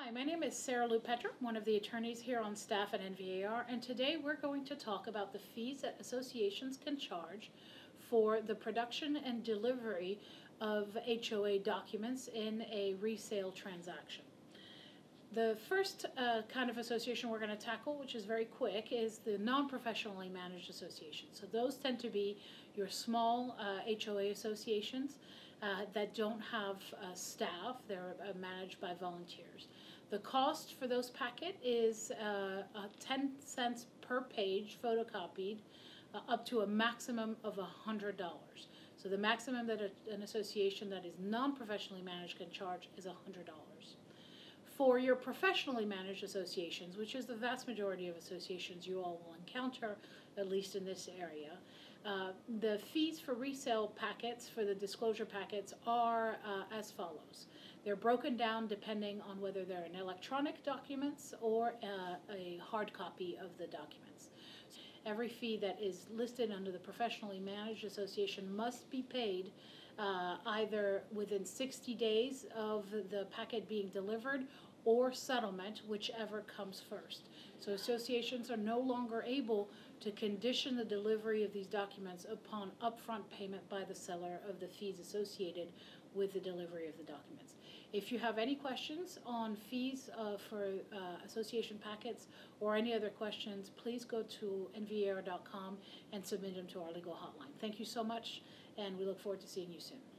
Hi, my name is Sarah Lou Petra, one of the attorneys here on staff at NVAR, and today we're going to talk about the fees that associations can charge for the production and delivery of HOA documents in a resale transaction. The first kind of association we're going to tackle, which is very quick, is the non-professionally managed associations. So those tend to be your small HOA associations that don't have staff. They're managed by volunteers. The cost for those packet is 10 cents per page photocopied, up to a maximum of $100. So the maximum that an association that is non-professionally managed can charge is $100. For your professionally managed associations, which is the vast majority of associations you all will encounter, at least in this area, the fees for resale packets, for the disclosure packets, are as follows. They're broken down depending on whether they're in electronic documents or a hard copy of the documents. Every fee that is listed under the professionally managed association must be paid either within 60 days of the packet being delivered or settlement, whichever comes first. So associations are no longer able to condition the delivery of these documents upon upfront payment by the seller of the fees associated with the delivery of the documents. If you have any questions on fees for association packets or any other questions, please go to nvar.com and submit them to our legal hotline. Thank you so much, and we look forward to seeing you soon.